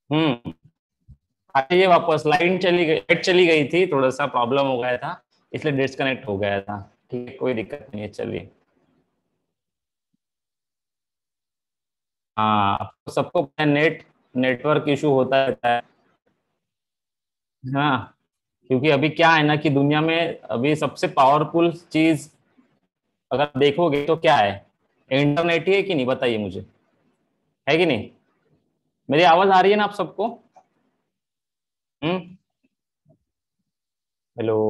हम्म। आइए वापस, लाइट चली गई थी, थोड़ा सा प्रॉब्लम हो गया था, इसलिए डिस्कनेक्ट हो गया था। ठीक है, कोई दिक्कत नहीं है, चलिए। हाँ, आपको सबको पता है, नेटवर्क इशू होता रहता है। हाँ, क्योंकि अभी क्या है ना कि दुनिया में अभी सबसे पावरफुल चीज अगर देखोगे तो क्या है, इंटरनेट ही है कि नहीं, बताइए मुझे, है कि नहीं? मेरी आवाज आ रही है ना आप सबको? हम्म। हेलो।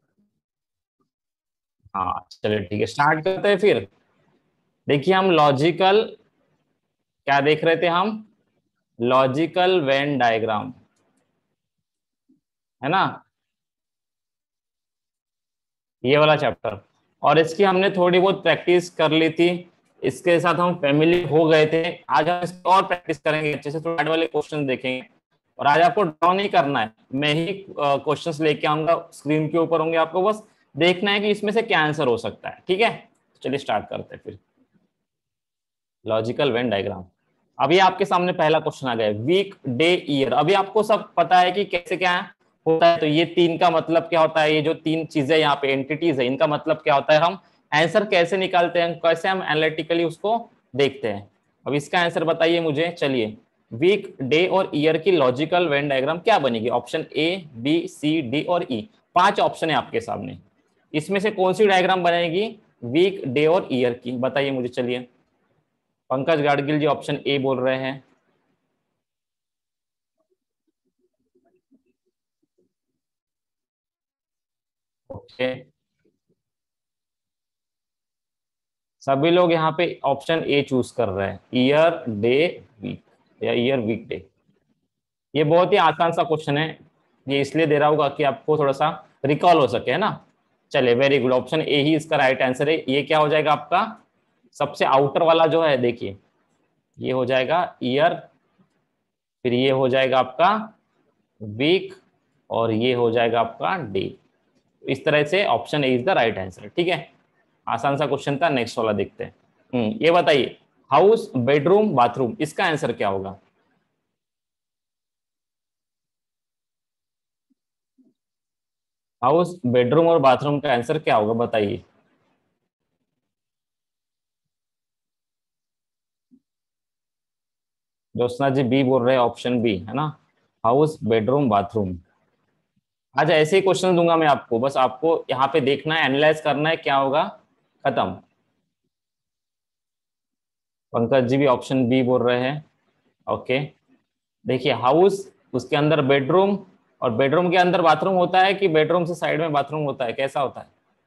हाँ चलिए ठीक है, स्टार्ट करते हैं फिर। देखिए हम लॉजिकल, क्या देख रहे थे हम? लॉजिकल वेन डायग्राम, है ना, ये वाला चैप्टर। और इसकी हमने थोड़ी बहुत प्रैक्टिस कर ली थी, इसके साथ हम फैमिली हो गए थे। आज हम इसकी और प्रैक्टिस करेंगे, अच्छे से थोड़ा हार्ड वाले क्वेश्चन देखेंगे। और आज आपको ड्रॉ नहीं करना है, मैं ही क्वेश्चंस लेके आऊंगा, स्क्रीन के ऊपर होंगे, आपको बस देखना है कि इसमें से क्या आंसर हो सकता है। ठीक है, चलिए स्टार्ट करते हैं फिर। Logical Venn diagram. अभी आपके सामने पहला क्वेश्चन आ गया, वीक डे ईयर। अभी आपको सब पता है कि कैसे क्या होता है, तो ये तीन का मतलब क्या होता है, ये जो तीन चीजें यहाँ पे एंटिटीज है, इनका मतलब क्या होता है, हम आंसर कैसे निकालते हैं, कैसे हम एनालिटिकली उसको देखते हैं। अब इसका आंसर बताइए मुझे, चलिए। वीक डे और ईयर की लॉजिकल वेन डायग्राम क्या बनेगी? Option A, B, C, D और ई। पांच ऑप्शन है आपके सामने, इसमें से कौन सी डायग्राम बनेगी वीक डे और ईयर की, बताइए मुझे, चलिए। पंकज गाडगिल जी ऑप्शन ए बोल रहे हैं। ओके, सभी लोग यहाँ पे ऑप्शन ए चूज कर रहे हैं, ईयर डे वीक, या ईयर वीक डे। ये बहुत ही आसान सा क्वेश्चन है, ये इसलिए दे रहा होगा कि आपको थोड़ा सा रिकॉल हो सके, है ना। चलिए, वेरी गुड, ऑप्शन ए ही इसका राइट आंसर है। ये क्या हो जाएगा आपका, सबसे आउटर वाला जो है, देखिए, ये हो जाएगा ईयर, फिर ये हो जाएगा आपका वीक, और ये हो जाएगा आपका डे। इस तरह से option A is the right answer. ठीक है, आसान सा क्वेश्चन था। नेक्स्ट वाला देखते हैं। ये बताइए, हाउस, बेडरूम, बाथरूम, इसका आंसर क्या होगा? हाउस, बेडरूम और बाथरूम का आंसर क्या होगा, बताइए। ज्योत्सना जी बी बोल रहे हैं, ऑप्शन बी, है ना, हाउस, बेडरूम, बाथरूम। आज ऐसे ही क्वेश्चन दूंगा मैं आपको, बस आपको यहाँ पे देखना है, एनालाइज करना है, क्या होगा, खत्म। पंकज जी भी ऑप्शन बी बोल रहे हैं। ओके, देखिए, हाउस, उसके अंदर बेडरूम, और बेडरूम के अंदर बाथरूम होता है कि बेडरूम से साइड में बाथरूम होता है, कैसा होता है?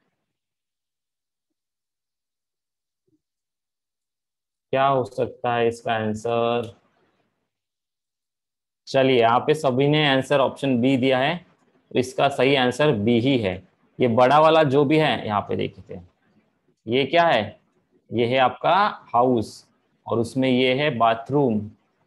क्या हो सकता है इसका आंसर? चलिए, यहाँ पे सभी ने आंसर ऑप्शन बी दिया है, तो इसका सही आंसर बी ही है। ये बड़ा वाला जो भी है यहाँ पे देखते हैं, ये क्या है, ये है आपका हाउस, और उसमें ये है बाथरूम,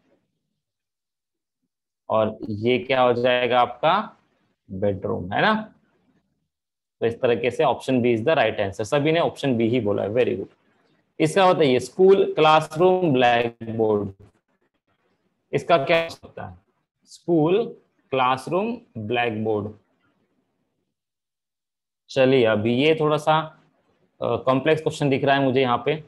और ये क्या हो जाएगा आपका, बेडरूम, है ना। तो इस तरीके से option B is the right answer, सभी ने ऑप्शन बी ही बोला है, वेरी गुड। इसका बताइए, स्कूल, क्लासरूम, ब्लैक बोर्ड, इसका क्या हो सकता है? School, classroom, blackboard. चलिए, अभी ये थोड़ा सा कॉम्प्लेक्स क्वेश्चन दिख रहा है मुझे यहाँ पे।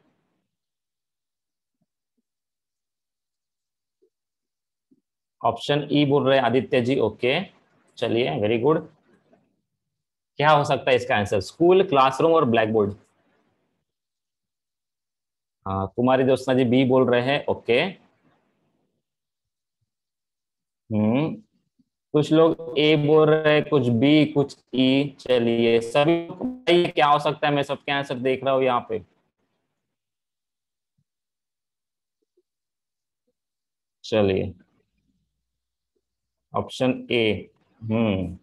ऑप्शन ई बोल रहे हैं आदित्य जी, ओके, चलिए, वेरी गुड। क्या हो सकता है इसका आंसर, स्कूल, क्लासरूम और ब्लैक बोर्ड? हाँ, कुमारी ज्योत्सना जी बी बोल रहे हैं, ओके। हम्म, कुछ लोग ए बोल रहे हैं, कुछ बी, कुछ ई। चलिए, सभी को बताइए क्या हो सकता है, मैं सबके आंसर देख रहा हूँ यहाँ पे। चलिए, ऑप्शन ए। हम्म।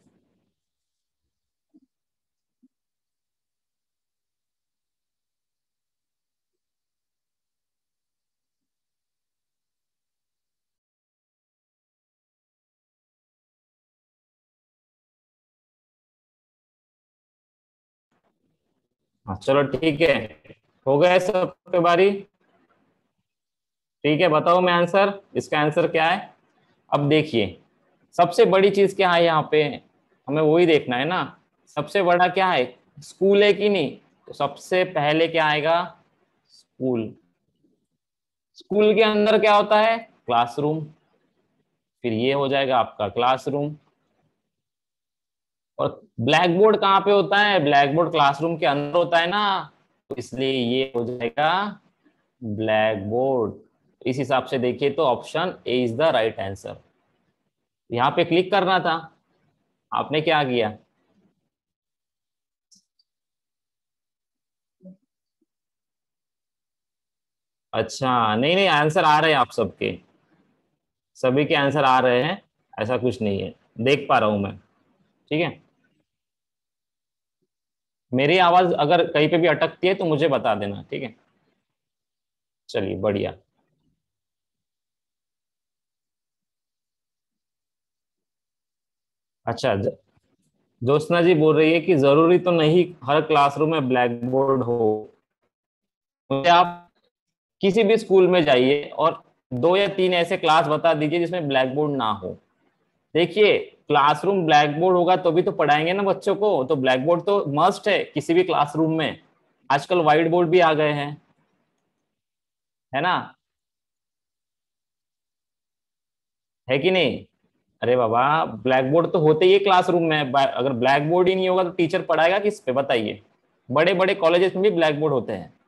हाँ चलो ठीक है, हो गए सबके बारी। ठीक है, बताओ मैं आंसर, इसका आंसर क्या है? अब देखिए सबसे बड़ी चीज क्या है यहाँ पे, हमें वही देखना है ना, सबसे बड़ा क्या है, स्कूल है कि नहीं, तो सबसे पहले क्या आएगा, स्कूल। स्कूल के अंदर क्या होता है, क्लासरूम, फिर ये हो जाएगा आपका क्लासरूम। और ब्लैक बोर्ड कहाँ पे होता है, ब्लैक बोर्ड क्लासरूम के अंदर होता है ना, तो इसलिए ये हो जाएगा ब्लैक बोर्ड। इस हिसाब से देखिए तो option A is the right answer. यहाँ पे क्लिक करना था, आपने क्या किया। अच्छा नहीं नहीं, आंसर आ रहे हैं आप सबके, सभी के आंसर आ रहे हैं, ऐसा कुछ नहीं है, देख पा रहा हूं मैं। ठीक है, मेरी आवाज अगर कहीं पे भी अटकती है तो मुझे बता देना, ठीक है। चलिए बढ़िया। अच्छा ज्योत्सना जी बोल रही है कि जरूरी तो नहीं हर क्लासरूम में ब्लैक बोर्ड हो, मुझे आप किसी भी स्कूल में जाइए और दो या तीन ऐसे क्लास बता दीजिए जिसमें ब्लैक बोर्ड ना हो। देखिए क्लासरूम ब्लैक बोर्ड होगा तो भी तो पढ़ाएंगे ना बच्चों को, तो ब्लैक बोर्ड तो मस्ट है किसी भी क्लासरूम में। आजकल व्हाइट बोर्ड भी आ गए हैं, है ना, है कि नहीं। अरे बाबा, ब्लैक बोर्ड तो होते ही है क्लासरूम में, अगर ब्लैक बोर्ड ही नहीं होगा तो टीचर पढ़ाएगा किस पे बताइए। बड़े बड़े कॉलेजेस में भी ब्लैक बोर्ड होते हैं।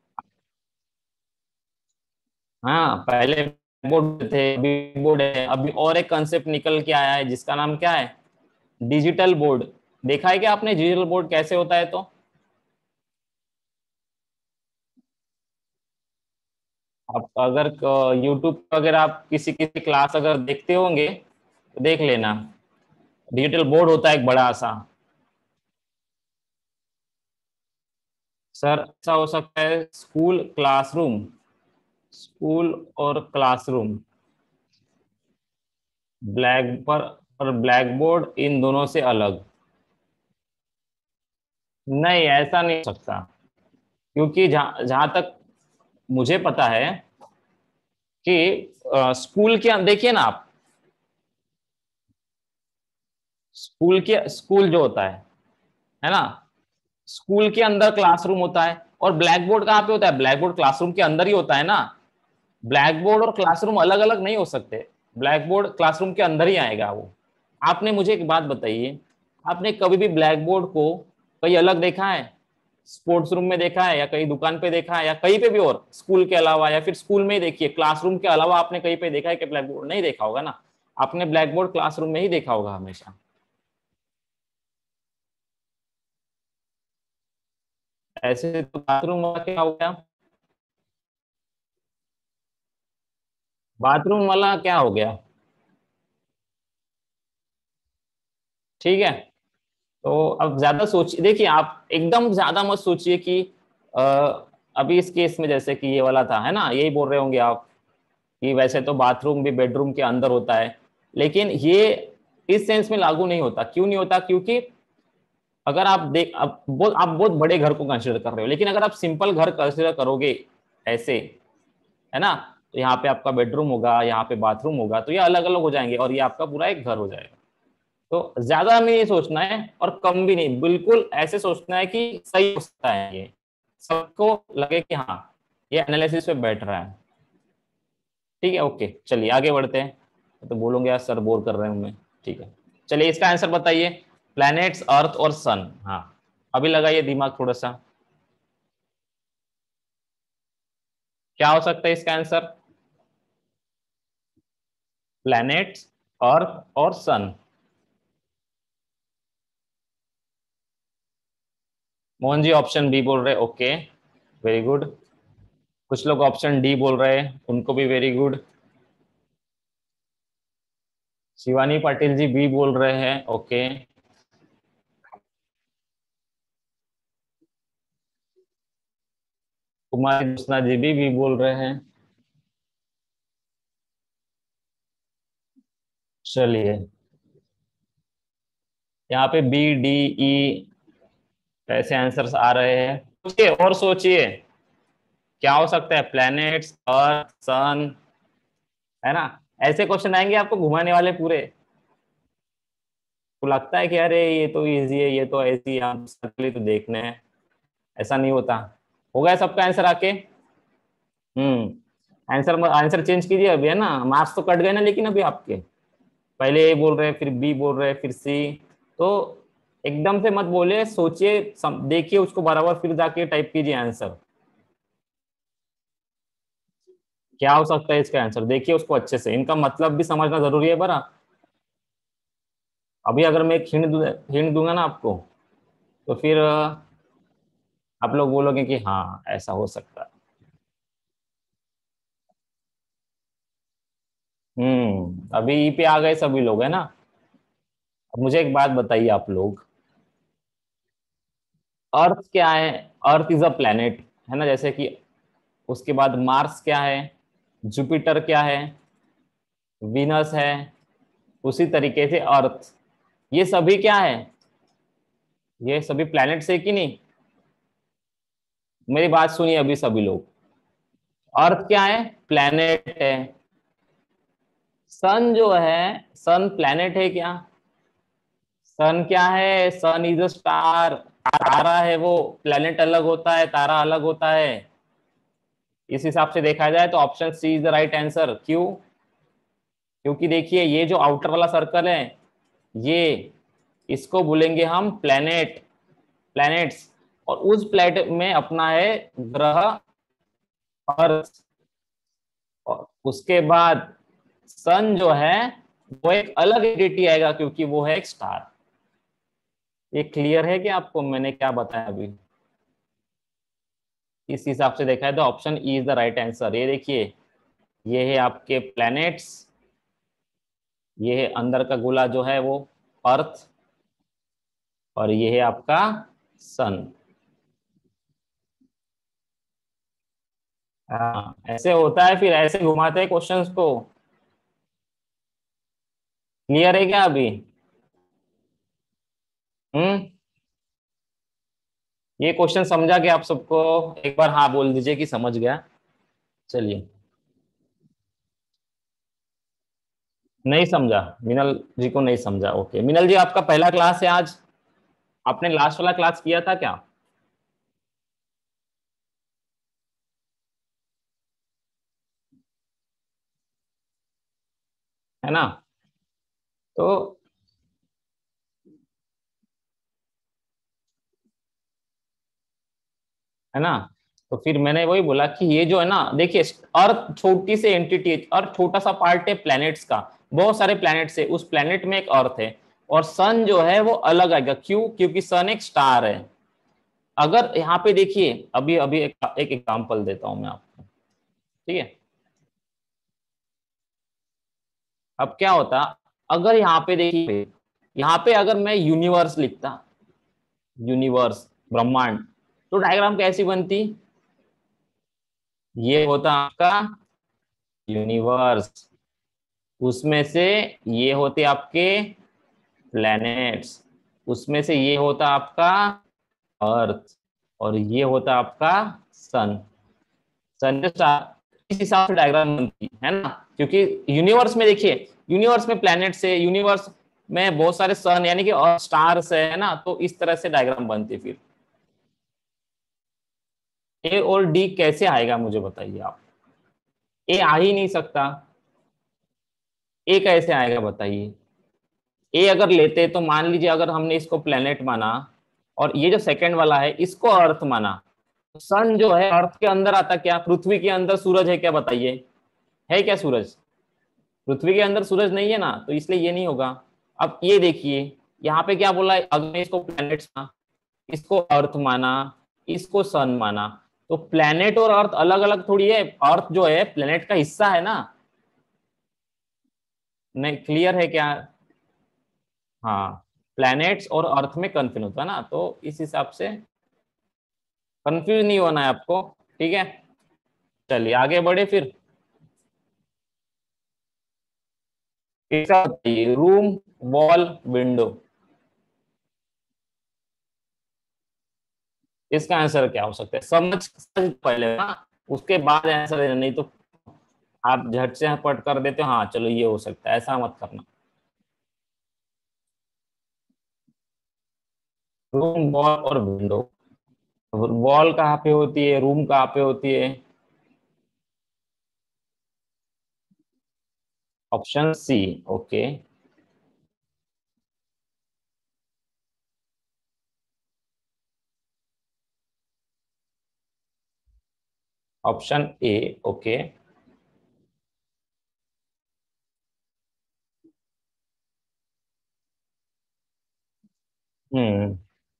हाँ पहले बोर्ड थे, अभी बोर्ड है, अभी और एक कंसेप्ट निकल के आया है जिसका नाम क्या है, डिजिटल बोर्ड। देखा है क्या आपने डिजिटल बोर्ड कैसे होता है, तो आप अगर यूट्यूब पर अगर आप किसी किसी क्लास अगर देखते होंगे तो देख लेना, डिजिटल बोर्ड होता है एक बड़ा सा। सर ऐसा हो सकता है स्कूल क्लासरूम, स्कूल और क्लासरूम, ब्लैक पर और ब्लैक बोर्ड इन दोनों से अलग। नहीं ऐसा नहीं हो सकता, क्योंकि जहां जहां तक मुझे पता है कि स्कूल के देखिए ना आप, स्कूल जो होता है ना, स्कूल के अंदर क्लासरूम होता है, और ब्लैक बोर्ड कहाँ पे होता है, ब्लैक बोर्ड क्लासरूम के अंदर ही होता है ना। ब्लैक बोर्ड और क्लासरूम अलग अलग नहीं हो सकते, ब्लैक बोर्ड क्लासरूम के अंदर ही आएगा वो। आपने मुझे एक बात बताइए, आपने कभी भी ब्लैक बोर्ड को कहीं अलग देखा है, स्पोर्ट्स रूम में देखा है, या कहीं दुकान पे देखा है, या कहीं पे भी, और स्कूल के अलावा, या फिर स्कूल में ही देखिए, क्लासरूम के अलावा आपने कहीं पे देखा है कि ब्लैक बोर्ड, नहीं देखा होगा ना। आपने ब्लैक बोर्ड क्लासरूम में ही देखा होगा हमेशा। ऐसे तो बाथरूम वाला क्या हो गया, बाथरूम वाला क्या हो गया, ठीक है। तो अब ज्यादा सोचिए, देखिए आप एकदम ज्यादा मत सोचिए कि अ, अभी इस केस में जैसे कि ये वाला था, है ना, यही बोल रहे होंगे आप कि वैसे तो बाथरूम भी बेडरूम के अंदर होता है, लेकिन ये इस सेंस में लागू नहीं होता। क्यों नहीं होता, क्योंकि अगर आप देख, आप बहुत बड़े घर को कंसिडर कर रहे हो, लेकिन अगर आप सिंपल घर कंसिडर करोगे ऐसे, है ना, तो यहाँ पे आपका बेडरूम होगा, यहाँ पे बाथरूम होगा, तो ये अलग अलग हो जाएंगे और ये आपका पूरा एक घर हो जाएगा। तो ज्यादा हमें ये सोचना है और कम भी नहीं, बिल्कुल ऐसे सोचना है कि सही हो सकता है ये, सबको लगे कि हाँ ये एनालिसिस पे बैठ रहा है। ठीक है, ओके चलिए आगे बढ़ते हैं, तो बोलूंगे यार सर बोर कर रहे हैं हमें। ठीक है, चलिए इसका आंसर बताइए, प्लैनेट्स अर्थ और सन। हाँ अभी लगाइए दिमाग थोड़ा सा, क्या हो सकता है इसका आंसर, प्लैनेट्स, अर्थ और sun. Mohan ji option B बोल रहे, ओके वेरी गुड। कुछ लोग ऑप्शन डी बोल रहे हैं, उनको भी very good. Shivani Patil ji B बोल रहे हैं, ओके। कुमारी ज्योत्सना जी भी बोल रहे हैं। चलिए यहाँ पे बी डी ई ऐसे आंसर्स आ रहे हैं, सोचिए और सोचिए क्या हो सकता है, प्लैनेट्स, अर्थ, सन, है ना। ऐसे क्वेश्चन आएंगे आपको घुमाने वाले पूरे, तो लगता है कि अरे ये तो इजी है, ये तो ऐसी हम तो देखने हैं, ऐसा नहीं होता। हो गया सबका आंसर आके? आंसर आंसर चेंज कीजिए अभी, है ना, मार्क्स तो कट गए ना लेकिन अभी आपके, पहले ए बोल रहे फिर बी बोल रहे फिर सी, तो एकदम से मत बोले, सोचिए, देखिए उसको बराबर, फिर जाके टाइप कीजिए आंसर। क्या हो सकता है इसका आंसर, देखिए उसको अच्छे से, इनका मतलब भी समझना जरूरी है बरा। अभी अगर मैं एक हिंट दूंगा ना आपको, तो फिर आप लोग बोलोगे कि हाँ ऐसा हो सकता है। अभी ई पे आ गए सभी लोग, है ना। अब मुझे एक बात बताइए आप लोग, अर्थ क्या है? अर्थ इज अ प्लेनेट, है ना, जैसे कि उसके बाद मार्स क्या है, जुपिटर क्या है, वीनस है, उसी तरीके से अर्थ, ये सभी क्या है, ये सभी प्लैनेट्स है कि नहीं? मेरी बात सुनिए अभी सभी लोग, अर्थ क्या है? प्लैनेट है। सन जो है, सन प्लैनेट है क्या? सन क्या है? सन इज अ स्टार, तारा है वो, प्लैनेट अलग होता है, तारा अलग होता है। इस हिसाब से देखा जाए तो option C is the right answer. क्यों? क्योंकि देखिए ये जो आउटर वाला सर्कल है, ये, इसको बोलेंगे हम प्लैनेट, प्लैनेट्स, और उस प्लेनेट में अपना है ग्रह अर्थ, और उसके बाद सन जो है वो एक अलग एंटिटी आएगा क्योंकि वो है एक स्टार। ये क्लियर है कि आपको मैंने क्या बताया अभी? इस हिसाब से देखा है तो option E is the right answer. ये देखिए, ये है आपके प्लैनेट्स, ये है अंदर का गोला जो है वो अर्थ, और ये है आपका सन। हाँ ऐसे होता है, फिर ऐसे घुमाते हैं क्वेश्चंस को। क्लियर है क्या अभी? हम्म ये क्वेश्चन समझा कि आप सबको? एक बार हाँ बोल दीजिए कि समझ गया। चलिए, नहीं समझा, मिनल जी को नहीं समझा, ओके। मिनल जी आपका पहला क्लास है आज, आपने लास्ट वाला क्लास किया था क्या? है ना, तो, है ना, तो फिर मैंने वही बोला कि ये जो है ना, देखिए, अर्थ छोटी सी एंटिटी है, अर्थ छोटा सा पार्ट है प्लैनेट्स का, बहुत सारे प्लैनेट्स है, उस प्लैनेट में एक अर्थ है, और सन जो है वो अलग आएगा। क्यों? क्योंकि सन एक स्टार है। अगर यहाँ पे देखिए, अभी अभी एक एग्जांपल देता हूं मैं आपको, ठीक है। अब क्या होता, अगर यहाँ पे देखिए, यहाँ पे अगर मैं यूनिवर्स लिखता, यूनिवर्स, ब्रह्मांड, तो डायग्राम कैसी बनती? ये होता आपका यूनिवर्स, उसमें से ये होते आपके प्लैनेट्स, उसमें से ये होता आपका अर्थ, और ये होता आपका सन। सन के साथ इस हिसाब से डायग्राम बनती है ना, क्योंकि यूनिवर्स में देखिए, यूनिवर्स में प्लैनेट्स है, यूनिवर्स में बहुत सारे सन यानी कि और स्टार्स है ना, तो इस तरह से डायग्राम बनती है। फिर ए और डी कैसे आएगा मुझे बताइए आप? ए आ ही नहीं सकता, ए कैसे आएगा बताइए? ए अगर लेते तो मान लीजिए, अगर हमने इसको प्लेनेट माना, और ये जो सेकंड वाला है इसको अर्थ माना, तो सन जो है अर्थ के अंदर आता क्या? पृथ्वी के अंदर सूरज है क्या बताइए? है क्या सूरज? पृथ्वी के अंदर सूरज नहीं है ना, तो इसलिए ये नहीं होगा। अब ये देखिए, यहाँ पे क्या बोला है, अगर इसको प्लैनेट्स माना, इसको अर्थ माना, इसको सन माना, तो प्लैनेट और अर्थ अलग अलग थोड़ी है, अर्थ जो है प्लैनेट का हिस्सा है ना। नहीं, क्लियर है क्या? हाँ, प्लैनेट्स और अर्थ में कंफ्यूजन होता है ना, तो इस हिसाब से कंफ्यूज नहीं होना है आपको, ठीक है। चलिए आगे बढ़े फिर। इसका बताइए, रूम, वॉल, विंडो, इसका आंसर क्या हो सकता है? समझ समझ पहले ना, उसके बाद आंसर देना, नहीं तो आप झट से पट कर देते हो, हाँ चलो ये हो सकता है, ऐसा मत करना। रूम, वॉल और विंडो। वॉल कहाँ पे होती है, रूम कहाँ पे होती है? Option C. Okay. Option A. Okay. हम्म।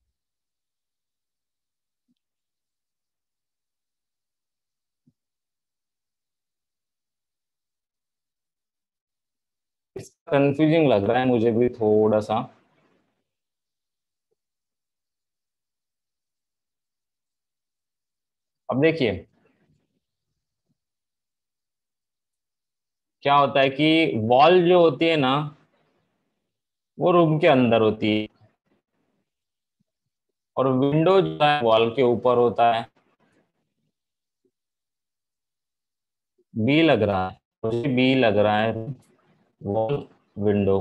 कंफ्यूजिंग लग रहा है मुझे भी थोड़ा सा। अब देखिए, क्या होता है कि वॉल जो होती है ना, वो रूम के अंदर होती है, और विंडो जो है वॉल के ऊपर होता है। बी लग रहा है, मुझे बी लग रहा है। Wall, window.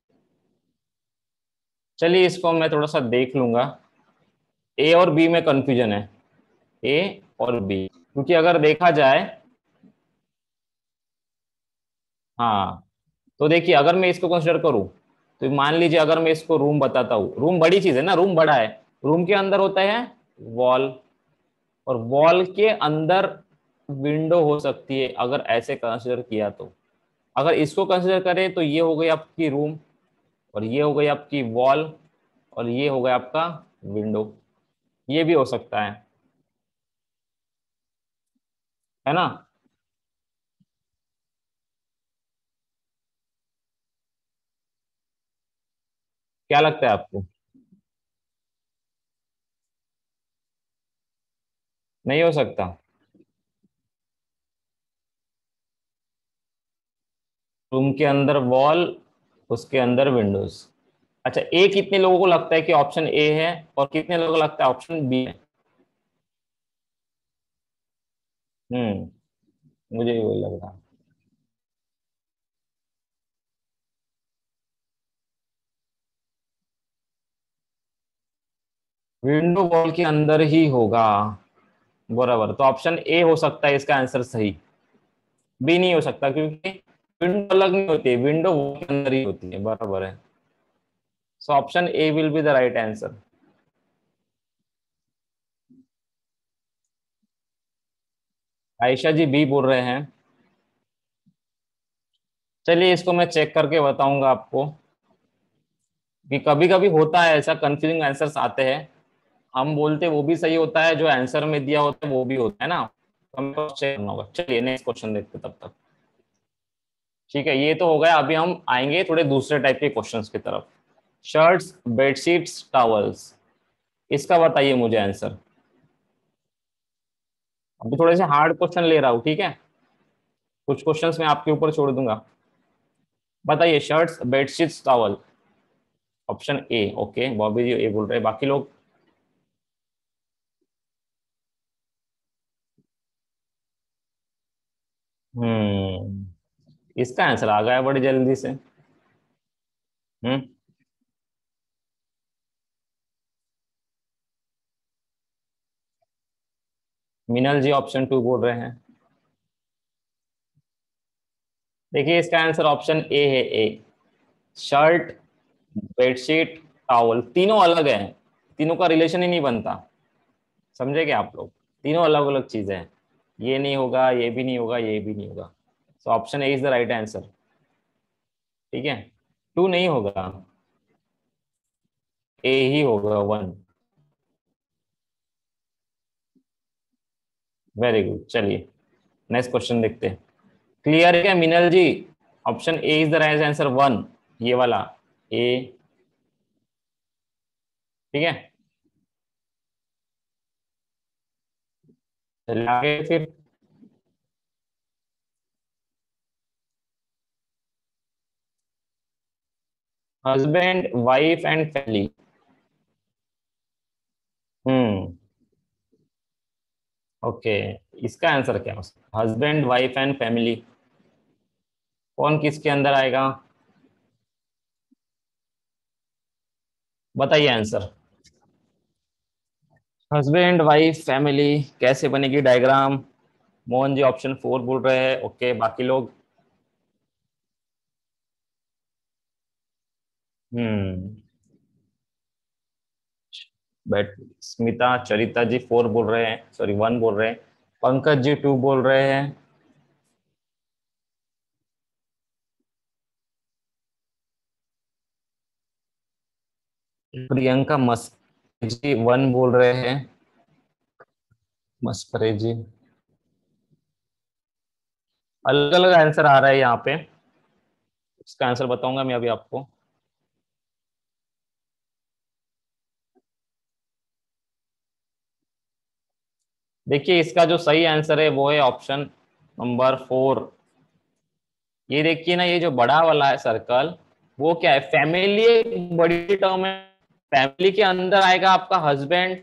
चलिए इसको मैं थोड़ा सा देख लूंगा। ए और बी में कंफ्यूजन है। ए और बी, क्योंकि अगर देखा जाए, हाँ, तो देखिए अगर मैं इसको कंसिडर करूं, तो मान लीजिए अगर मैं इसको रूम बताता हूँ, रूम बड़ी चीज है ना, रूम बड़ा है, रूम के अंदर होता है वॉल, और वॉल के अंदर विंडो हो सकती है, अगर ऐसे कंसिडर किया तो। अगर इसको कंसिडर करें तो ये हो गई आपकी रूम, और ये हो गई आपकी वॉल, और ये हो गया आपका विंडो। ये भी हो सकता है ना? क्या लगता है आपको? नहीं हो सकता? रूम के अंदर वॉल, उसके अंदर विंडोज। अच्छा, ए कितने लोगों को लगता है कि ऑप्शन ए है, और कितने लोगों को लगता है ऑप्शन बी है? मुझे भी वही लग रहा है। विंडो वॉल के अंदर ही होगा, बराबर। तो ऑप्शन ए हो सकता है इसका आंसर सही। बी नहीं हो सकता, क्योंकि विंडो अलग नहीं होती है, विंडो वॉल के अंदर ही होती है, बराबर है। So option A will be the right answer. Ayesha ji B बोल रहे हैं। चलिए इसको मैं चेक करके बताऊंगा आपको, कि कभी कभी होता है ऐसा, कंफ्यूजिंग आंसर्स आते हैं, हम बोलते वो भी सही होता है, जो आंसर में दिया होता है वो भी होता है ना, तो हमें चेक करना होगा। चलिए नेक्स्ट क्वेश्चन देखते हैं तब तक। ठीक है, ये तो हो गया, अभी हम आएंगे थोड़े दूसरे टाइप के क्वेश्चंस की तरफ। शर्ट्स, बेडशीट्स, टॉवल्स, इसका बताइए मुझे आंसर। अभी थोड़े से हार्ड क्वेश्चन ले रहा हूँ, ठीक है? कुछ क्वेश्चंस मैं आपके ऊपर छोड़ दूंगा। बताइए, shirts, bedsheets, towel. Option A. Okay, Bobby ji A बोल रहे हैं, बाकी लोग? इसका आंसर आ गया बड़ी जल्दी से। हम्म। मीनल जी ऑप्शन टू बोल रहे हैं। देखिए इसका आंसर ऑप्शन ए है, ए। शर्ट, बेडशीट, टॉवल तीनों अलग हैं, तीनों का रिलेशन ही नहीं बनता। समझे क्या आप लोग? तीनों अलग अलग चीजें हैं, ये नहीं होगा, ये भी नहीं होगा, ये भी नहीं होगा। So option A is the right answer. ठीक है, टू नहीं होगा, ए ही होगा, वन। Very good. चलिए नेक्स्ट क्वेश्चन देखते हैं। क्लियर है क्या Minal ji? Option A is the right answer, one, ये वाला ए। ठीक है, चलिए आगे फिर। Husband, wife and family. हम्म। ओके, इसका आंसर क्या है? Husband, wife and family. कौन किसके अंदर आएगा? बताइए आंसर। हस्बैंड वाइफ फैमिली कैसे बनेगी डायग्राम? मोहन जी ऑप्शन 4 बोल रहे हैं, ओके, बाकी लोग? हम्म। बट स्मिता चरिता जी 4 बोल रहे हैं, सॉरी 1 बोल रहे हैं। पंकज जी 2 बोल रहे हैं। प्रियंका मस्क जी 1 बोल रहे हैं। मस्करे जी। अलग अलग आंसर आ रहा है यहाँ पे। इसका आंसर बताऊंगा मैं अभी आपको। देखिए इसका जो सही आंसर है वो है ऑप्शन नंबर 4। ये देखिए ना, ये जो बड़ा वाला है सर्कल, वो क्या है? फैमिली एक बड़ी टर्म है। फैमिली के अंदर आएगा आपका हस्बैंड,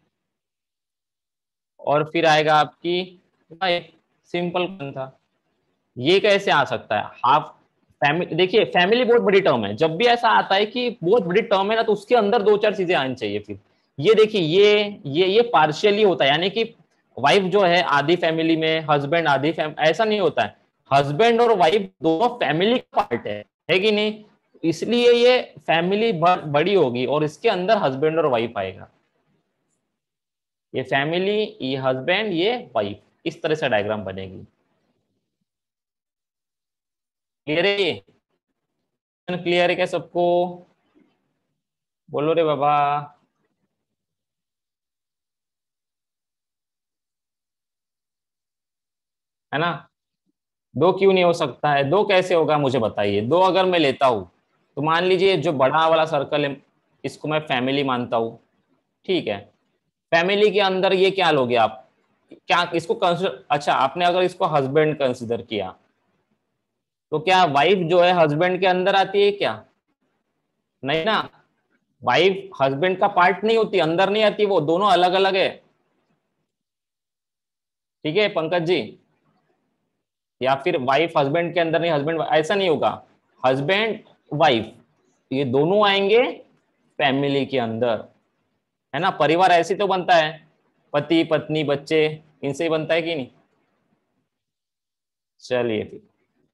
और फिर आएगा आपकी वाइफ। सिंपल था। ये कैसे आ सकता है हाफ? फैमिली, देखिए फैमिली बहुत बड़ी टर्म है। जब भी ऐसा आता है कि बहुत बड़ी टर्म है ना, तो उसके अंदर दो चार चीजें आनी चाहिए फिर। ये देखिए, ये पार्शियली होता है, यानी कि वाइफ जो है आधी फैमिली में, हस्बैंड आधी ऐसा नहीं होता है। हस्बैंड और वाइफ दोनों फैमिली का पार्ट है कि नहीं? इसलिए ये फैमिली बड़ी होगी और इसके अंदर हस्बैंड और वाइफ आएगा। ये फैमिली, ये हस्बैंड, ये वाइफ, इस तरह से डायग्राम बनेगी। क्लियर है ये? क्लियर है क्या सबको? बोलो रे बाबा। है ना? दो क्यों नहीं हो सकता है? दो कैसे होगा मुझे बताइए। दो अगर मैं लेता हूं, तो मान लीजिए जो बड़ा वाला सर्कल है, इसको मैं फैमिली मानता हूं। ठीक है। फैमिली के अंदर ये क्या लोगे आप? क्या इसको कंसिडर, अच्छा आपने अगर इसको हस्बैंड कंसिडर किया, तो क्या वाइफ जो है हस्बैंड के अंदर आती है क्या? नहीं ना। वाइफ हस्बैंड का पार्ट नहीं होती, अंदर नहीं आती, वो दोनों अलग अलग है। ठीक है पंकज जी? या फिर वाइफ हस्बैंड के अंदर नहीं, हस्बैंड, ऐसा नहीं होगा। हस्बैंड वाइफ ये दोनों आएंगे फैमिली के अंदर। है ना? परिवार ऐसे तो बनता है, पति पत्नी बच्चे, इनसे ही बनता है कि नहीं? चलिए फिर।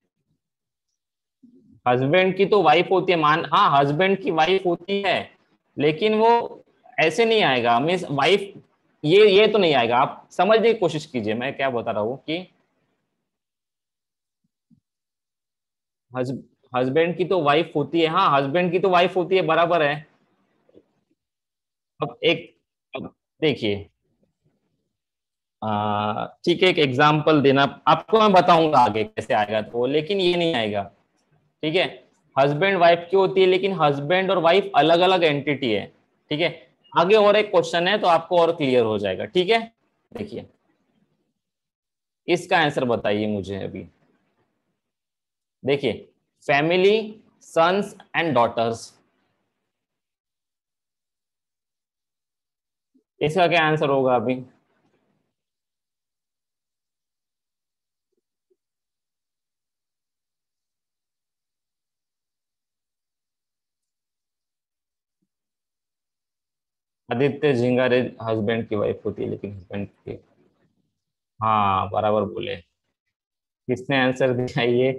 हस्बैंड की तो वाइफ होती है, मान, हाँ हस्बैंड की वाइफ होती है, लेकिन वो ऐसे नहीं आएगा, मीन्स वाइफ, ये तो नहीं आएगा। आप समझने की कोशिश कीजिए मैं क्या बता रहा हूँ कि हस्बैंड की तो वाइफ होती है, हाँ हस्बैंड की तो वाइफ होती है, बराबर है। अब एक, अब देखिए, ठीक है, एक एग्जांपल देना आपको मैं बताऊंगा आगे कैसे आएगा, तो लेकिन ये नहीं आएगा। ठीक है। हस्बैंड वाइफ की होती है, लेकिन हस्बैंड और वाइफ अलग अलग एंटिटी है। ठीक है। आगे और एक क्वेश्चन है, तो आपको और क्लियर हो जाएगा, ठीक है? देखिए, इसका आंसर बताइए मुझे अभी। देखिए, फैमिली, सन्स एंड डॉटर्स, इसका क्या आंसर होगा अभी? आदित्य झिंगारे हस्बैंड की वाइफ होती है, लेकिन हस्बैंड की, हाँ बराबर बोले। किसने आंसर दिया ये?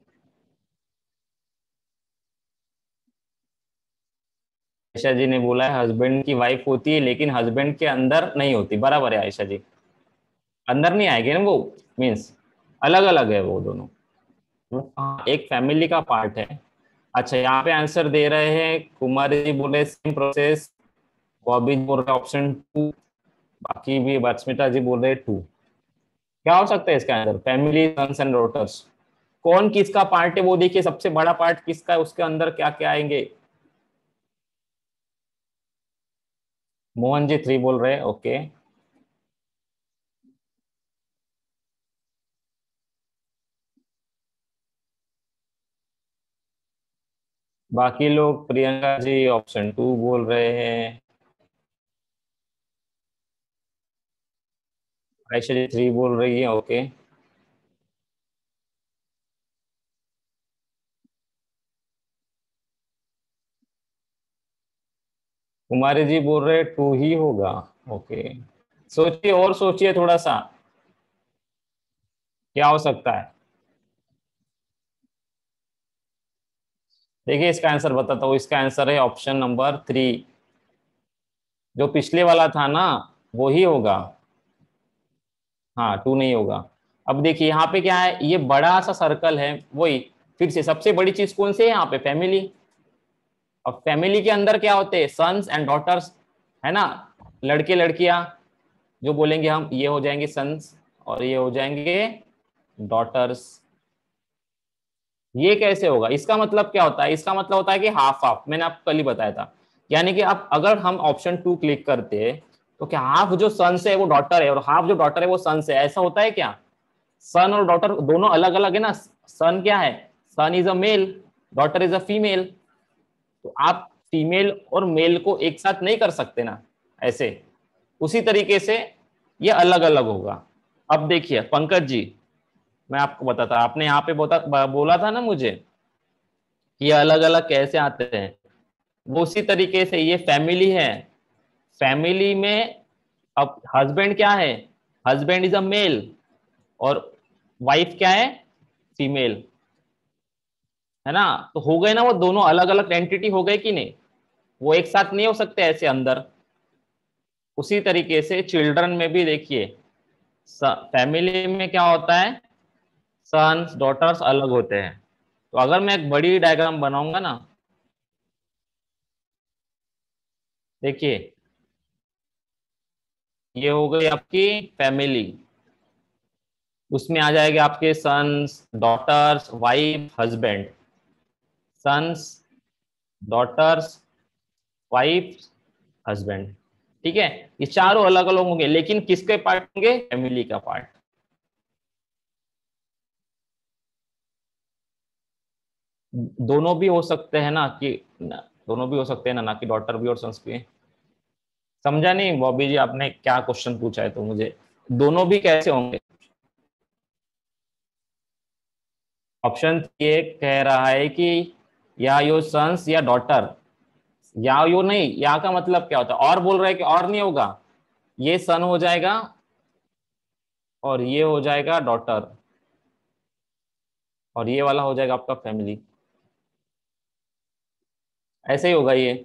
आयशा जी ने बोला है हस्बैंड की वाइफ होती है, लेकिन हस्बैंड के अंदर नहीं होती, बराबर है आयशा जी। अंदर नहीं आएगी ना वो, मीन्स अलग अलग है वो दोनों। हाँ, एक फैमिली का पार्ट है। अच्छा, यहाँ पे आंसर दे रहे हैं, कुमारी जी बोले सेम प्रोसेस, बॉबी जी बोल रहे ऑप्शन 2, बाकी भी बस्मिता जी बोल रहे 2। क्या हो सकता है इसका answer? Family, sons and daughters. कौन किसका पार्ट है वो देखिए, सबसे बड़ा पार्ट किसका है, उसके अंदर क्या क्या आएंगे? मोहन जी 3 बोल रहे हैं, ओके। बाकी लोग, प्रियंका जी ऑप्शन 2 बोल रहे हैं। आयशा जी 3 बोल रही है, ओके। कुमारी जी बोल रहे टू ही होगा। ओके, सोचिए और सोचिए थोड़ा सा, क्या हो सकता है। देखिए इसका आंसर बताता हूँ, इसका आंसर है ऑप्शन नंबर 3। जो पिछले वाला था ना, वो ही होगा। हाँ, टू नहीं होगा। अब देखिए यहाँ पे क्या है, ये बड़ा सा सर्कल है, वही फिर से सबसे बड़ी चीज कौन सी है यहाँ पे, फैमिली। अब फैमिली के अंदर क्या होते हैं, सन्स एंड डॉटर्स, है ना, लड़के लड़कियां। जो बोलेंगे हम, ये हो जाएंगे सन्स और ये हो जाएंगे डॉटर्स। ये कैसे होगा, इसका मतलब क्या होता है, इसका मतलब होता है कि हाफ हाफ, मैंने आपको कल ही बताया था। यानी कि अब अगर हम ऑप्शन 2 क्लिक करते हैं, तो क्या हाफ जो सन्स है वो डॉटर है और हाफ जो डॉटर है वो सन्स है, ऐसा होता है क्या। सन और डॉटर दोनों अलग अलग है ना। सन क्या है, son is a male, daughter is a female. तो आप फीमेल और मेल को एक साथ नहीं कर सकते ना ऐसे। उसी तरीके से ये अलग अलग होगा। अब देखिए पंकज जी, मैं आपको बताता, आपने यहाँ पे बोला था ना मुझे कि ये अलग अलग कैसे आते हैं। वो उसी तरीके से ये फैमिली है, फैमिली में अब हस्बैंड क्या है, हस्बैंड इज अ मेल और वाइफ क्या है, फीमेल, है ना। तो हो गए ना, वो दोनों अलग अलग एंटिटी हो गए कि नहीं, वो एक साथ नहीं हो सकते ऐसे अंदर। उसी तरीके से चिल्ड्रन में भी देखिए, फैमिली में क्या होता है, सन्स डॉटर्स अलग होते हैं। तो अगर मैं एक बड़ी डायग्राम बनाऊंगा ना, देखिए ये हो गई आपकी फैमिली, उसमें आ जाएंगे आपके sons daughters wife husband, sons daughters wife husband. ठीक है, ये चारों अलग अलग होंगे, लेकिन किसके पार्ट होंगे, फैमिली का पार्ट। दोनों भी हो सकते हैं ना कि दोनों भी हो सकते हैं ना कि डॉटर भी और सन्स भी। समझा नहीं बॉबी जी, आपने क्या क्वेश्चन पूछा है तो मुझे, दोनों भी कैसे होंगे। ऑप्शन ये कह रहा है कि या यो सन्स या डॉटर, या यो नहीं, या का मतलब क्या होता है, और बोल रहा है कि और नहीं होगा, ये सन हो जाएगा और ये हो जाएगा डॉटर और ये वाला हो जाएगा आपका फैमिली। ऐसे ही होगा ये।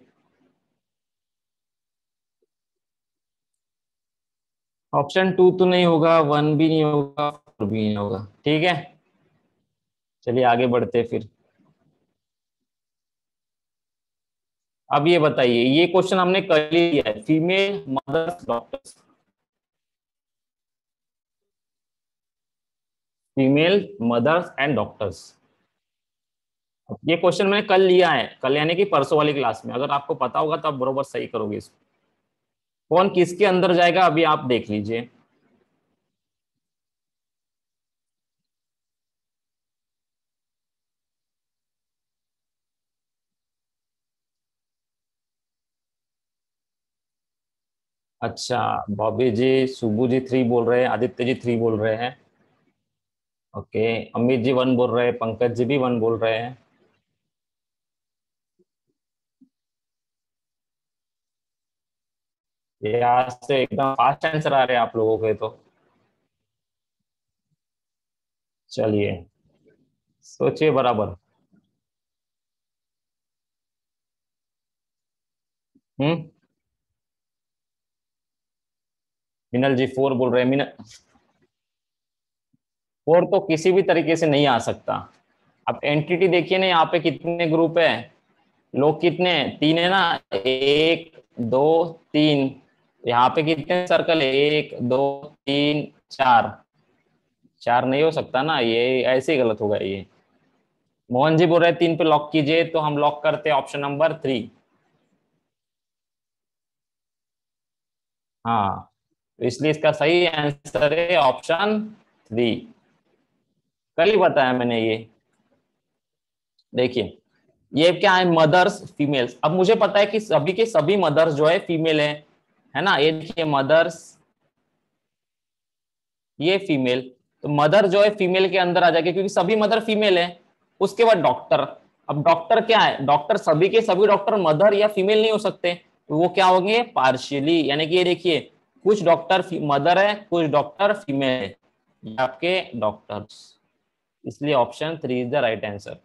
ऑप्शन 2 तो नहीं होगा, 1 भी नहीं होगा, 4 भी नहीं होगा। ठीक है, चलिए आगे बढ़ते फिर। अब ये बताइए, ये क्वेश्चन हमने कर लिया है, female mothers doctors, female mothers and doctors. ये क्वेश्चन मैंने कल लिया है, कल यानी कि परसों वाली क्लास में। अगर आपको पता होगा तो आप बरोबर सही करोगे इसको। कौन किसके अंदर जाएगा अभी आप देख लीजिए। अच्छा, बॉबी जी सुबू जी 3 बोल रहे हैं, आदित्य जी 3 बोल रहे हैं। ओके, अमित जी 1 बोल रहे हैं, पंकज जी भी 1 बोल रहे हैं। ये आज से एकदम फास्ट आंसर आ रहे हैं आप लोगों के तो। चलिए सोचिए बराबर। हम्म, मिनल जी 4 बोल रहे हैं। मिनल 4 तो किसी भी तरीके से नहीं आ सकता। अब एंटिटी देखिए ना, यहाँ पे कितने ग्रुप है, लोग कितने हैं, 3 है ना, 1 2 3। यहाँ पे कितने सर्कल है, 1 2 3 4। 4 नहीं हो सकता ना, ये ऐसे ही गलत होगा ये। मोहन जी बोल रहे हैं 3 पे लॉक कीजिए, तो हम लॉक करते हैं ऑप्शन नंबर 3। हाँ, तो इसलिए इसका सही आंसर है ऑप्शन 3। कल ही बताया मैंने ये। देखिए ये क्या है, मदर्स फीमेल्स। अब मुझे पता है कि सभी के सभी मदर्स जो है फीमेल है ना। ये देखिए मदर्स, ये फीमेल, तो मदर जो है फीमेल के अंदर आ जाएगी क्योंकि सभी मदर फीमेल है। उसके बाद डॉक्टर। अब डॉक्टर क्या है, डॉक्टर सभी के सभी डॉक्टर मदर या फीमेल नहीं हो सकते। तो वो क्या होंगे, पार्शियली, यानी कि ये देखिए कुछ डॉक्टर मदर है, कुछ डॉक्टर फीमेल है, ये आपके डॉक्टर्स, इसलिए option 3 is the right answer.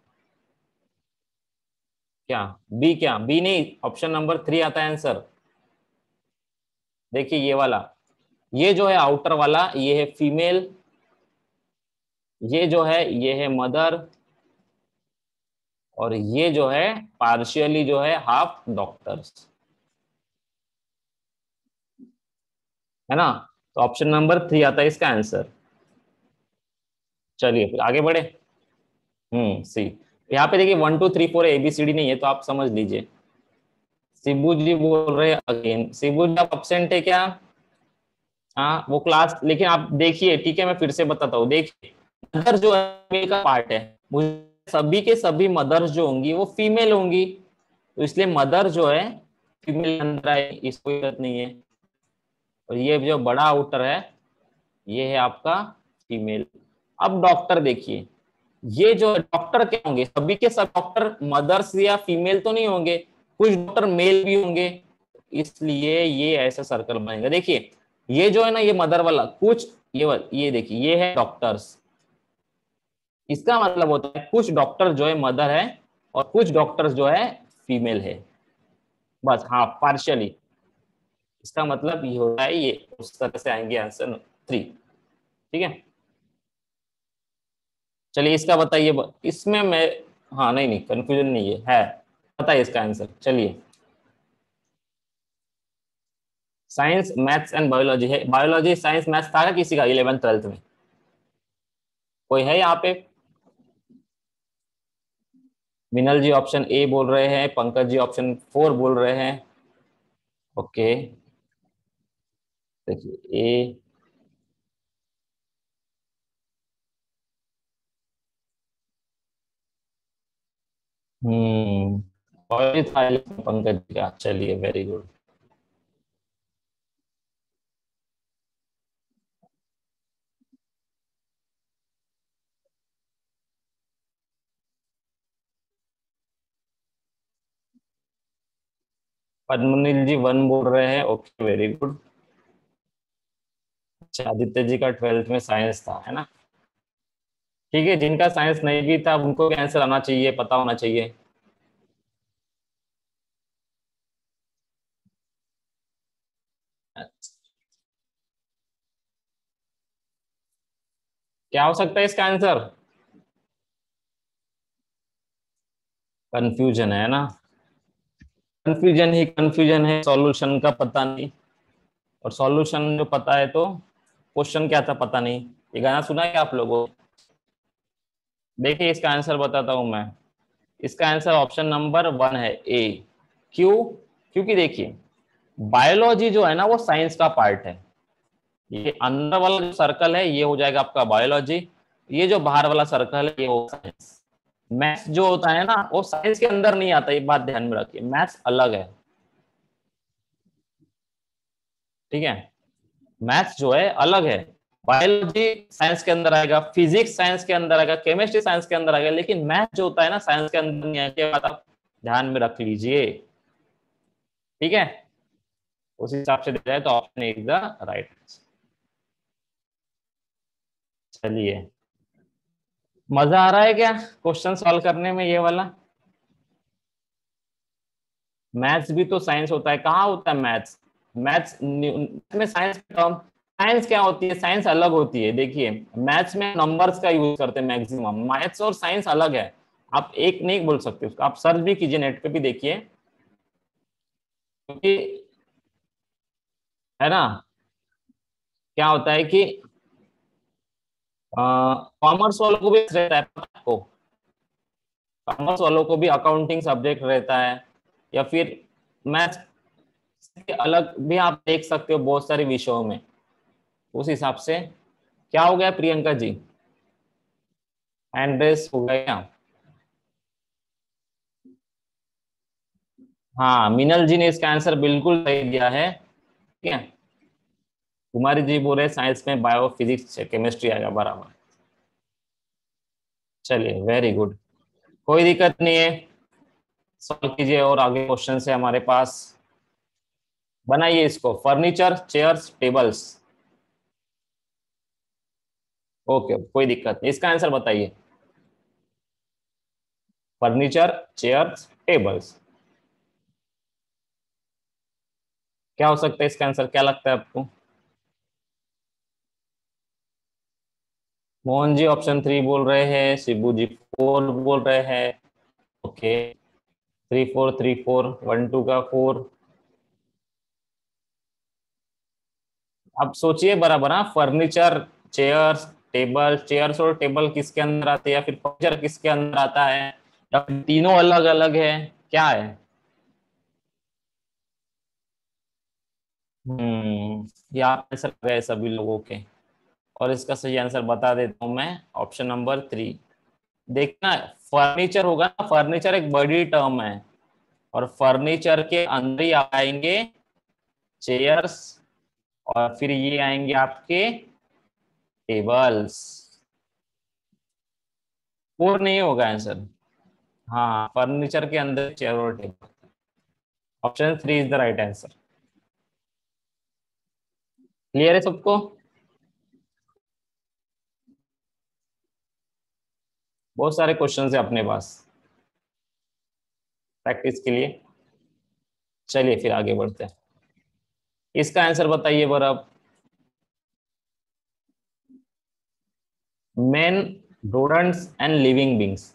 क्या बी, क्या बी नहीं, ऑप्शन नंबर 3 आता है आंसर। देखिए ये वाला, ये जो है आउटर वाला ये है फीमेल, ये जो है ये है मदर, और ये जो है पार्शियली जो है हाफ डॉक्टर्स, है ना। तो ऑप्शन नंबर 3 आता है इसका आंसर। चलिए फिर आगे बढ़े। सी। यहाँ पे देखिए 1 2 3 4 ABCD नहीं है, तो आप समझ लीजिए। शिबू जी बोल रहे हैं अगेन, शिबू जी आप अपसेंट है क्या? हाँ वो क्लास, लेकिन आप देखिए, ठीक है मैं फिर से बताता हूँ, देखिए मदर जो है फीमेल का पार्ट है, मुझे सभी के सभी मदर्स जो होंगी वो फीमेल होंगी, तो इसलिए मदर जो है फीमेल अंदर आए, इसको कोई दिक्कत नहीं है। और ये जो बड़ा आउटर है ये है आपका फीमेल। अब डॉक्टर देखिए, ये जो डॉक्टर क्या होंगे, सभी के सब डॉक्टर मदर्स या फीमेल तो नहीं होंगे, कुछ डॉक्टर मेल भी होंगे, इसलिए ये ऐसा सर्कल बनेगा। देखिए ये जो है ना ये मदर वाला, कुछ ये देखिए ये है डॉक्टर्स, इसका मतलब होता है कुछ डॉक्टर जो है मदर है और कुछ डॉक्टर्स जो है फीमेल है, बस हाँ पार्शियली, इसका मतलब ये होता है, ये उस तरह से आएंगे आंसर 3। ठीक है, चलिए इसका बताइए, इसमें मैं, हाँ नहीं नहीं कंफ्यूजन नहीं है बताइए इसका आंसर। चलिए साइंस मैथ्स एंड बायोलॉजी है, बायोलॉजी साइंस मैथ्स था क्या किसी का 11th 12th में? कोई है यहाँ पे? मिनल जी ऑप्शन ए बोल रहे हैं, पंकज जी ऑप्शन 4 बोल रहे हैं। ओके, देखिए ए, और ये था पंकज जी का, चलिए वेरी गुड। पद्मनील जी 1 बोल रहे हैं, ओके वेरी गुड। अच्छा आदित्य जी का 12th में साइंस था, है ना। ठीक है, जिनका साइंस नहीं भी था उनको भी आंसर आना चाहिए, पता होना चाहिए। क्या हो सकता है इसका आंसर? कंफ्यूजन है ना, कंफ्यूजन ही कंफ्यूजन है, सॉल्यूशन का पता नहीं, और सॉल्यूशन जो पता है तो क्वेश्चन क्या था पता नहीं। ये गाना सुना है क्या आप लोगों? देखिए इसका आंसर बताता हूं मैं, इसका आंसर ऑप्शन नंबर 1 है ए। क्यों? क्योंकि देखिए बायोलॉजी जो है ना वो साइंस का पार्ट है, ये अंदर वाला जो सर्कल है ये हो जाएगा आपका बायोलॉजी, ये जो बाहर वाला सर्कल है ये हो साइंस। मैथ्स जो होता है ना वो साइंस के अंदर नहीं आता, ये बात ध्यान में रखिए, मैथ्स अलग है। ठीक है, मैथ्स जो है अलग है, बायोलॉजी साइंस के अंदर आएगा, फिजिक्स साइंस के अंदर आएगा, केमिस्ट्री साइंस के अंदर आएगा, लेकिन मैथ जो होता है ना साइंस के अंदर नहीं आएगा, ये बात आप ध्यान में रख लीजिए। ठीक है, उस हिसाब से देखा जाए तो ऑप्शन इज द राइट। चलिए, मजा आ रहा है क्या क्वेश्चन सॉल्व करने में ये वाला? मैथ्स भी तो साइंस होता है, कहाँ होता है मैथ्स? मैथ्स में साइंस टर्म, साइंस क्या होती है, साइंस अलग होती है। देखिए मैथ्स में नंबर्स का यूज करते हैं मैक्सिमम, मैथ्स और साइंस अलग है, आप एक नहीं बोल सकते उसका, आप सर्च भी कीजिए नेट पे भी देखिए, क्योंकि है ना, क्या होता है कि कॉमर्स वालों को भी रहता है पता है आपको, कॉमर्स वालों को भी अकाउंटिंग सब्जेक्ट रहता है, या फिर मैथ्स के अलग भी आप देख सकते हो बहुत सारे विषयों में, उस हिसाब से। क्या हो गया प्रियंका जी, हैंड रेस हो गया? हाँ मिनल जी ने इसका आंसर बिल्कुल सही दिया है। ठीक है, कुमारी जी बोल रहे साइंस में बायो फिजिक्स केमिस्ट्री आएगा बराबर। चलिए वेरी गुड, कोई दिक्कत नहीं है, सॉल्व कीजिए और आगे क्वेश्चन है हमारे पास। बनाइए इसको, फर्नीचर, चेयर्स, टेबल्स। ओके, कोई दिक्कत नहीं, इसका आंसर बताइए। Furniture, chairs, tables. क्या हो सकता है इसका आंसर, क्या लगता है आपको? मोहन जी ऑप्शन 3 बोल रहे हैं, शिबू जी 4 बोल रहे हैं। ओके, 3 4 3 4, 1 2 का 4। अब सोचिए बराबर, हाँ, फर्नीचर, चेयर्स, टेबल, चेयर्स और टेबल किसके अंदर आते हैं, या फिर फर्नीचर किसके अंदर आता है, या फिर तीनों अलग अलग है, क्या है? ये आप आंसर गए सभी लोगों के। और इसका सही आंसर बता देता हूं मैं, ऑप्शन नंबर 3। देखना, फर्नीचर होगा ना, फर्नीचर एक बड़ी टर्म है, और फर्नीचर के अंदर ही आएंगे चेयर्स, और फिर ये आएंगे आपके टेबल्स। और नहीं होगा आंसर। हाँ, फर्नीचर के अंदर चेयर और table. Option 3 is the right answer. Clear है सबको? बहुत सारे क्वेश्चन है अपने पास प्रैक्टिस के लिए। चलिए फिर आगे बढ़ते हैं। इसका आंसर बताइए बर अब। Men rodents and living beings.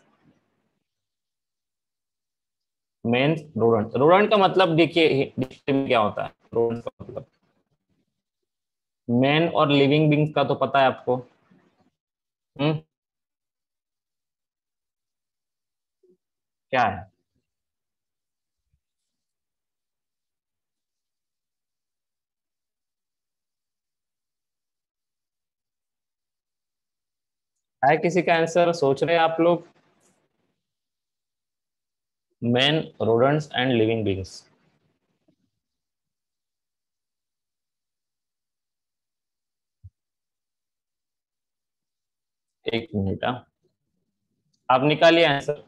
Men rodent, rodent का मतलब देखिए डिक्शनरी में क्या होता है रोडेंट का मतलब। मेन और लिविंग बींग्स का तो पता है आपको। हम्म, क्या है किसी का आंसर सोच रहे हैं आप लोग? Men rodents and living beings. एक मिनट, हाँ, आप निकालिए आंसर।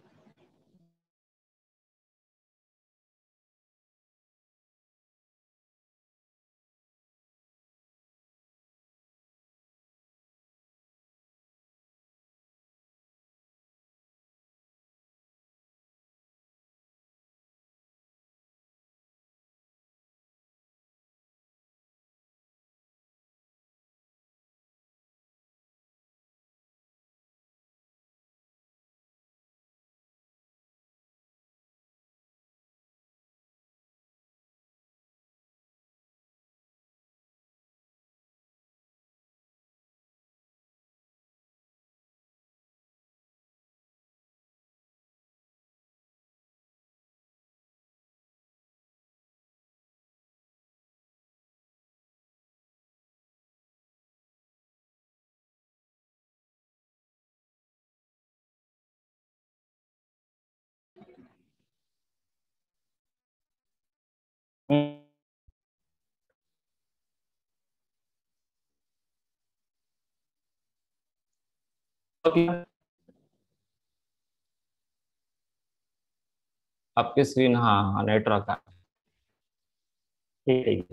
आपकी स्क्रीन, हाँ हाँ, नेट रखा। ठीक है,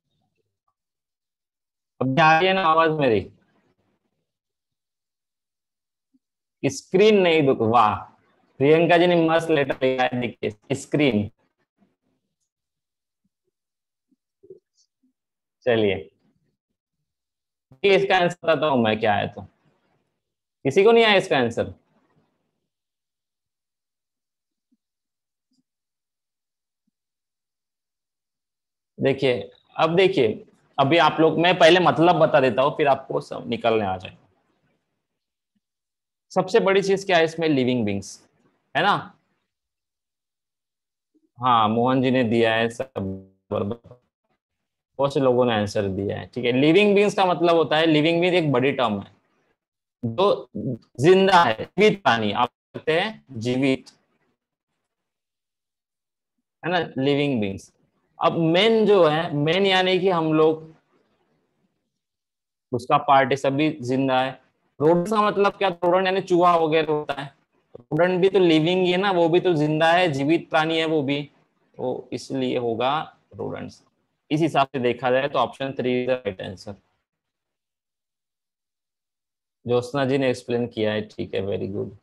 अब आ रही है ना आवाज मेरी? स्क्रीन नहीं दुख, वाह, प्रियंका जी ने मस्त लेटर लिखा है, देखिए स्क्रीन। चलिए, इसका आंसर बताता हूँ मैं क्या है तो। किसी को नहीं आया इसका आंसर? देखिए, अब देखिए, अभी आप लोग, मैं पहले मतलब बता देता हूँ, फिर आपको सब निकलने आ जाए। सबसे बड़ी चीज क्या है इसमें, लिविंग बींग्स, है ना? हाँ, मोहन जी ने दिया है सब बराबर। बहुत से लोगों ने आंसर दिया है, ठीक है। लिविंग बींग्स का मतलब होता है, लिविंग बींग एक बड़ी टर्म है जो जिंदा है, जीवित प्राणी आप कहते हैं, जीवित, है ना, लिविंग बींग्स। अब मेन जो है, मेन यानी कि हम लोग, उसका पार्ट है, सभी जिंदा है। रोडेंट का मतलब क्या, रोडेंट यानी चूहा वगैरह होता है। रोडेंट भी तो लिविंग ही है ना, वो भी तो जिंदा है, जीवित प्राणी है वो भी, तो इसलिए होगा रोडेंट्स। इस हिसाब से देखा जाए तो option 3 is the right answer. Jyotsna ji ने एक्सप्लेन किया है, ठीक है, very good.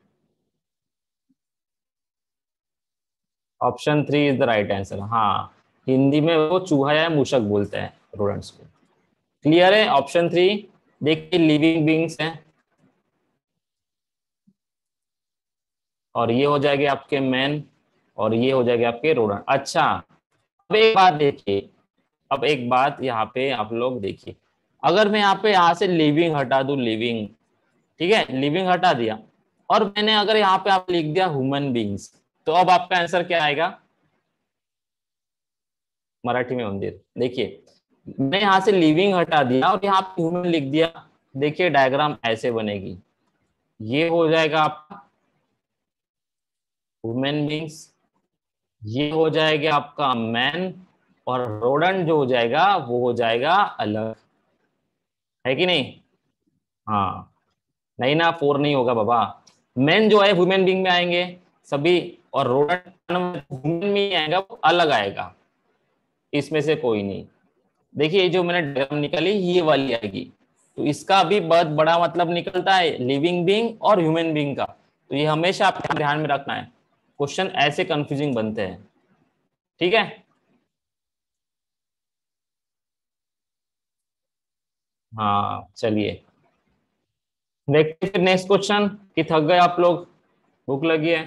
Option 3 is the right answer. हाँ, हिंदी में वो चूहा या मूषक बोलते हैं रोडेंट्स को। क्लियर है ऑप्शन 3? देखिए लिविंग बींग्स हैं, और ये हो जाएंगे आपके मैन, और ये हो जाएंगे आपके रोडेंट। अच्छा, अब एक बात देखिए, अब एक बात यहाँ पे आप लोग देखिए, अगर मैं यहाँ पे यहाँ से लिविंग हटा दूं, लिविंग, ठीक है, लिविंग हटा दिया, और मैंने अगर यहाँ पे आप लिख दिया ह्यूमन बींग्स, तो अब आपका आंसर क्या आएगा? मराठी में मंदिर। देखिए मैं यहाँ से लिविंग हटा दिया और यहाँ पे ह्यूमन लिख दिया, देखिए डायग्राम ऐसे बनेगी, ये हो जाएगा आपका ह्यूमन बींग्स, ये हो जाएगा आपका मैन, और रोडन जो हो जाएगा वो हो जाएगा अलग, है कि नहीं? हाँ, नहीं ना, 4 नहीं होगा बाबा। मैन जो है ह्यूमन बींग में आएंगे सभी, और रोडन ह्यूमन में ही आएगा, वो अलग आएगा, इसमें से कोई नहीं। देखिए जो मैंने डायग्राम निकाली ये वाली आएगी, तो इसका भी बहुत बड़ा मतलब निकलता है लिविंग बीइंग और ह्यूमन बीइंग का, तो ये हमेशा आपको ध्यान में रखना है, क्वेश्चन ऐसे कंफ्यूजिंग बनते हैं, ठीक है। हाँ चलिए, देखते फिर नेक्स्ट क्वेश्चन, कि थक गए आप लोग, भूख लगी है?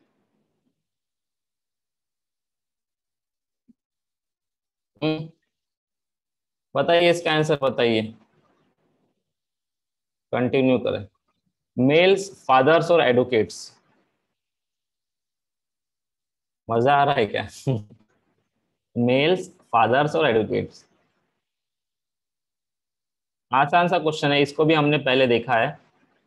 बताइए इसका आंसर बताइए, कंटिन्यू करें। मेल्स, फादर्स और एडवोकेट्स। मजा आ रहा है क्या? मेल्स, फादर्स और एडवोकेट्स, आसान सा क्वेश्चन है, इसको भी हमने पहले देखा है।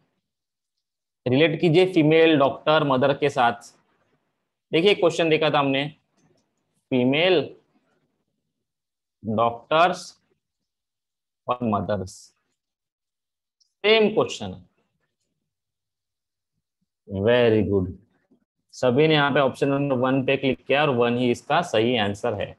रिलेट कीजिए फीमेल डॉक्टर मदर के साथ। देखिए क्वेश्चन देखा था हमने, फीमेल डॉक्टर्स और मदर्स, सेम क्वेश्चन है। वेरी गुड, सभी ने यहाँ पे ऑप्शन नंबर 1 पे क्लिक किया, और 1 ही इसका सही आंसर है।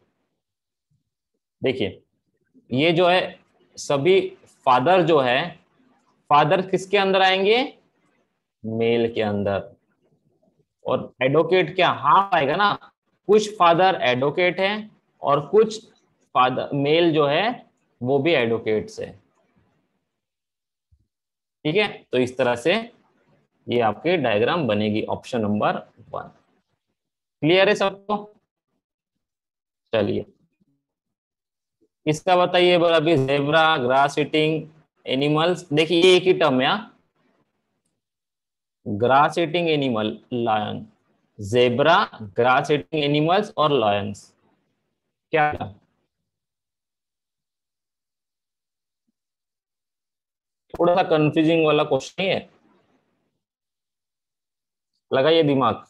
देखिए ये जो है सभी, फादर जो है, फादर किसके अंदर आएंगे? मेल के अंदर, और एडवोकेट क्या हाफ आएगा ना, कुछ फादर एडवोकेट है, और कुछ फादर मेल जो है वो भी एडवोकेट्स है, ठीक है। तो इस तरह से ये आपके डायग्राम बनेगी, ऑप्शन नंबर 1। क्लियर है सबको? चलिए इसका बताइए अभी, जेब्रा ग्रास ईटिंग एनिमल्स, देखिए ये एक ही टर्म है, grass eating animal lion, zebra, grass eating animals और लायंस, क्या था? थोड़ा सा कंफ्यूजिंग वाला क्वेश्चन ही है, लगाइए दिमाग।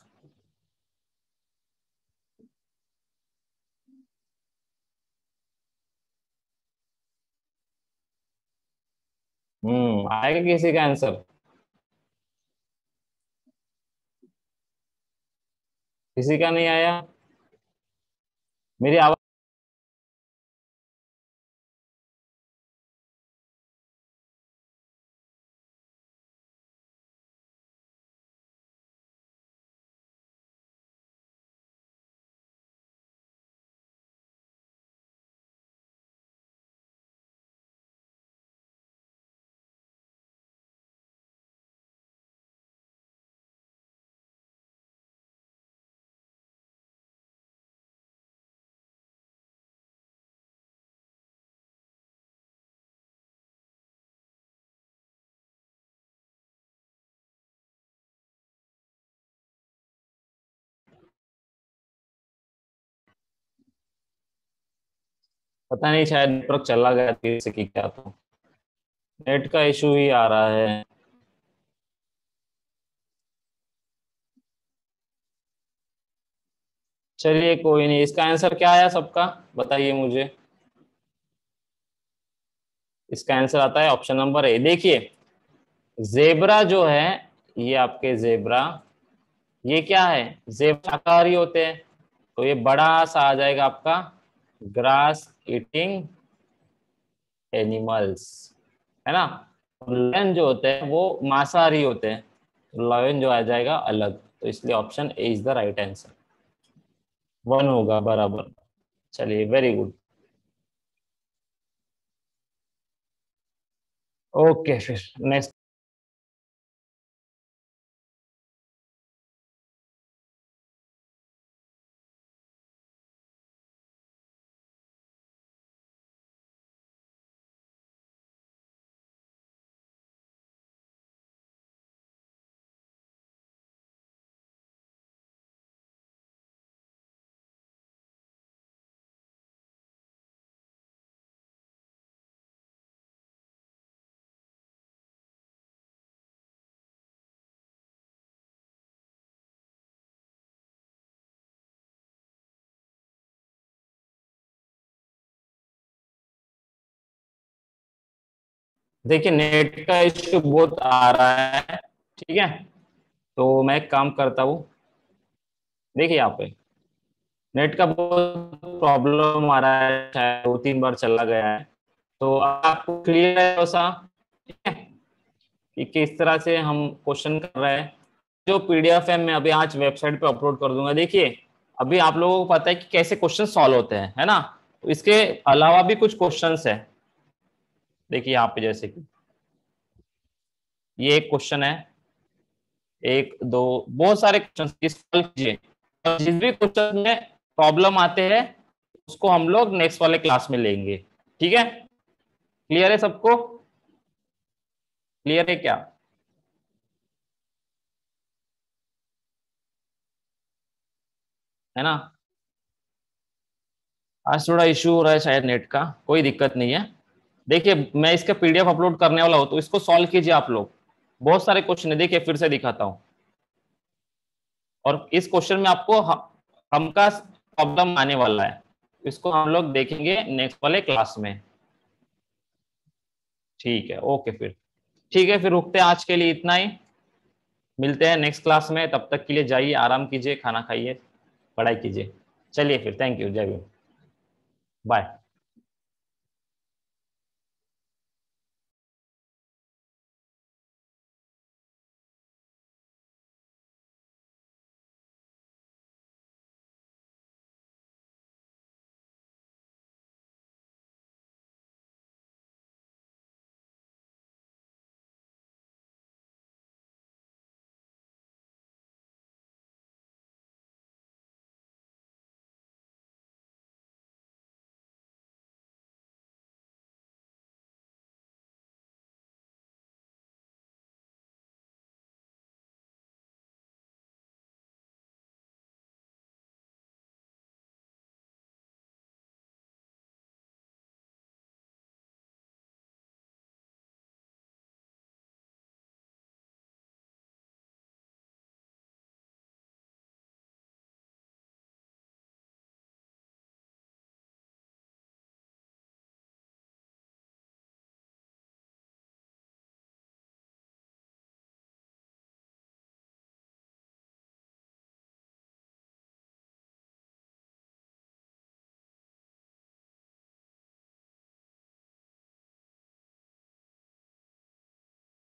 आएगा किसी का आंसर? किसी का नहीं आया? मेरी आवाज, पता नहीं, शायद नेटवर्क चला गया फिर से कि क्या था, नेट का इशू ही आ रहा है। चलिए कोई नहीं, इसका आंसर क्या आया सबका, बताइए मुझे। इसका आंसर आता है ऑप्शन नंबर ए। देखिए जेब्रा जो है, ये आपके जेब्रा, ये क्या है, जेब्रा शाकाहारी होते हैं, तो ये बड़ा सा आ जाएगा आपका ग्रास ईटिंग एनिमल्स, है ना। लायन जो होते हैं वो मांसाहारी होते हैं, लायन जो आ जाएगा अलग, तो इसलिए option A is the right answer. 1 होगा बराबर। चलिए वेरी गुड। ओके फिर नेक्स्ट। देखिए नेट का इश्यू बहुत आ रहा है, ठीक है। तो मैं एक काम करता हूँ, देखिए यहाँ पे नेट का बहुत प्रॉब्लम आ रहा है, शायद 2-3 बार चला गया है। तो आपको क्लियर है वैसा, ठीक है, कि किस तरह से हम क्वेश्चन कर रहे हैं। जो पीडीएफ है मैं अभी आज वेबसाइट पे अपलोड कर दूंगा। देखिए अभी आप लोगों को पता है कि कैसे क्वेश्चन सॉल्व होते हैं, है ना। तो इसके अलावा भी कुछ क्वेश्चंस है। देखिए यहाँ पे जैसे कि ये एक क्वेश्चन है, एक दो बहुत सारे क्वेश्चन सॉल्व कीजिए, और जिस भी क्वेश्चन में प्रॉब्लम आते हैं उसको हम लोग नेक्स्ट वाले क्लास में लेंगे, ठीक है। क्लियर है सबको, क्लियर है क्या? है ना। आज थोड़ा इशू हो रहा है शायद नेट का, कोई दिक्कत नहीं है। देखिए मैं इसका पीडीएफ अपलोड करने वाला हूं, तो इसको सॉल्व कीजिए आप लोग। बहुत सारे क्वेश्चन है, देखिए फिर से दिखाता हूं। और इस क्वेश्चन में आपको हम का प्रॉब्लम आने वाला है, इसको हम लोग देखेंगे नेक्स्ट वाले क्लास में। ठीक है, ओके फिर। ठीक है फिर रुकते हैं आज के लिए इतना ही। मिलते हैं नेक्स्ट क्लास में, तब तक के लिए जाइए, आराम कीजिए, खाना खाइए, पढ़ाई कीजिए। चलिए फिर, थैंक यू, जय हिंद, बाय।